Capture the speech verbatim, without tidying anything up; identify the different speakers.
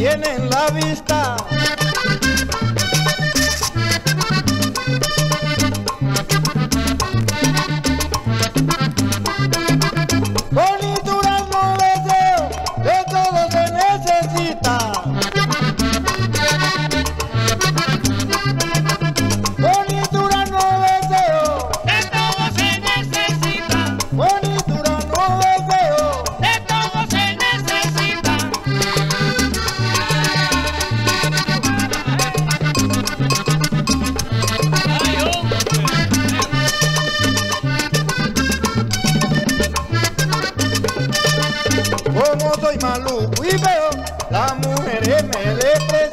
Speaker 1: tienen la vista. Bonituras no deseo, de todo se necesita. Bonituras no deseo,
Speaker 2: de todo se necesita.
Speaker 1: bonituras no deseo,
Speaker 2: De todo se necesita. Ay, hombre.
Speaker 1: como soy maluco y feo, las mujeres me desprecian.